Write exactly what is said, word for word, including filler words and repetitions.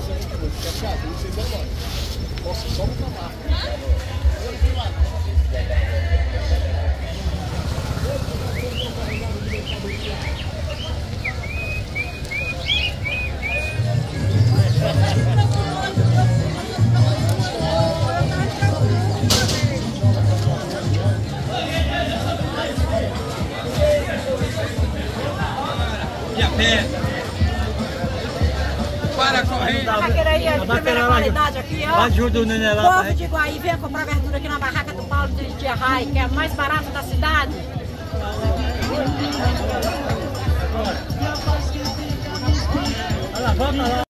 Posso só no trabalho. E a pé. Para correr. Barraqueira aí, de primeira qualidade aqui, ó. Ajuda o neném lá. Povo de Iguaí, venha comprar verdura aqui na barraca do Paulo de Tia Rai, que é a mais barata da cidade. Olha lá, volta lá.